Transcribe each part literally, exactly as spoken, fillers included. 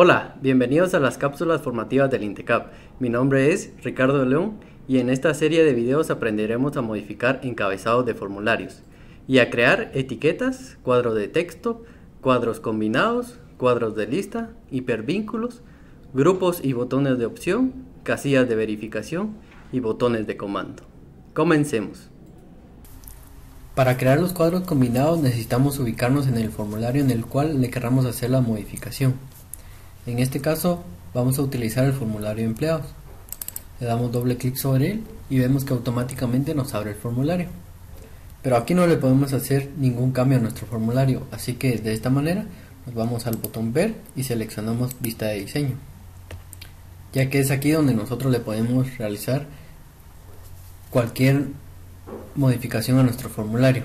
Hola, bienvenidos a las cápsulas formativas del INTECAP. Mi nombre es Ricardo León y en esta serie de videos aprenderemos a modificar encabezados de formularios y a crear etiquetas, cuadros de texto, cuadros combinados, cuadros de lista, hipervínculos, grupos y botones de opción, casillas de verificación y botones de comando. Comencemos. Para crear los cuadros combinados necesitamos ubicarnos en el formulario en el cual le querramos hacer la modificación. En este caso vamos a utilizar el formulario de empleados. Le damos doble clic sobre él y vemos que automáticamente nos abre el formulario. Pero aquí no le podemos hacer ningún cambio a nuestro formulario, así que de esta manera nos vamos al botón ver y seleccionamos vista de diseño, ya que es aquí donde nosotros le podemos realizar cualquier modificación a nuestro formulario.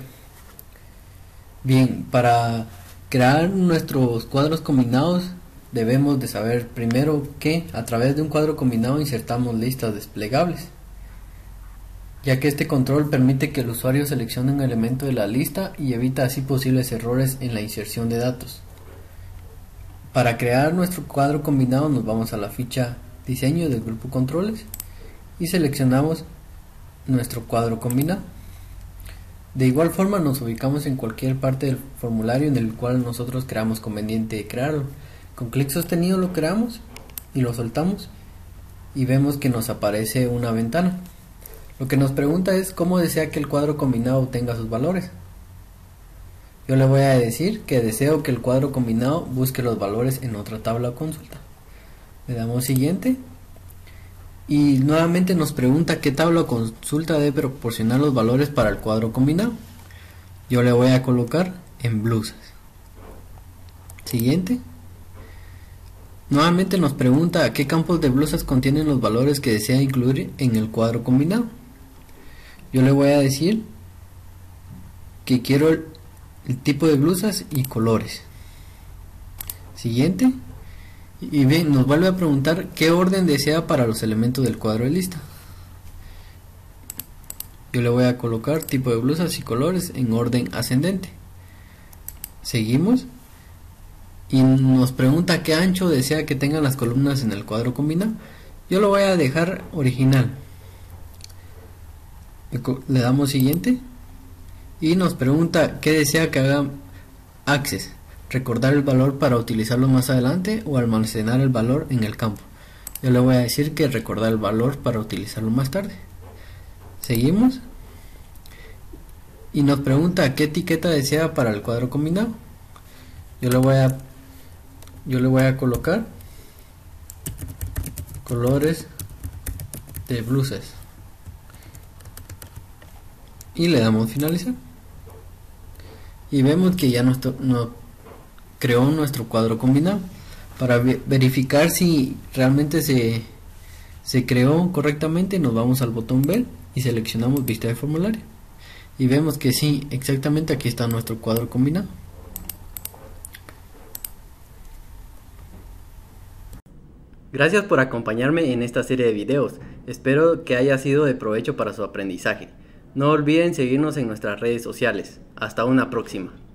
Bien, para crear nuestros cuadros combinados debemos de saber primero que a través de un cuadro combinado insertamos listas desplegables, ya que este control permite que el usuario seleccione un elemento de la lista y evita así posibles errores en la inserción de datos. Para crear nuestro cuadro combinado nos vamos a la ficha diseño del grupo controles y seleccionamos nuestro cuadro combinado. De igual forma nos ubicamos en cualquier parte del formulario en el cual nosotros creamos conveniente crearlo. Con clic sostenido lo creamos y lo soltamos y vemos que nos aparece una ventana. Lo que nos pregunta es cómo desea que el cuadro combinado tenga sus valores. Yo le voy a decir que deseo que el cuadro combinado busque los valores en otra tabla o consulta. Le damos siguiente y nuevamente nos pregunta qué tabla o consulta debe proporcionar los valores para el cuadro combinado. Yo le voy a colocar en blusas. Siguiente. Nuevamente nos pregunta qué campos de blusas contienen los valores que desea incluir en el cuadro combinado. Yo le voy a decir que quiero el, el tipo de blusas y colores. Siguiente. Y bien, nos vuelve a preguntar qué orden desea para los elementos del cuadro de lista. Yo le voy a colocar tipo de blusas y colores en orden ascendente. Seguimos. Y nos pregunta qué ancho desea que tengan las columnas en el cuadro combinado. Yo lo voy a dejar original. Le damos siguiente y nos pregunta qué desea que haga access, recordar el valor para utilizarlo más adelante o almacenar el valor en el campo. Yo le voy a decir que recordar el valor para utilizarlo más tarde. Seguimos y nos pregunta qué etiqueta desea para el cuadro combinado. Yo le voy a Yo le voy a colocar colores de blusas y le damos finalizar y vemos que ya nuestro, no, creó nuestro cuadro combinado. Para verificar si realmente se, se creó correctamente nos vamos al botón ver y seleccionamos vista de formulario y vemos que sí, exactamente aquí está nuestro cuadro combinado. Gracias por acompañarme en esta serie de videos, espero que haya sido de provecho para su aprendizaje. No olviden seguirnos en nuestras redes sociales. Hasta una próxima.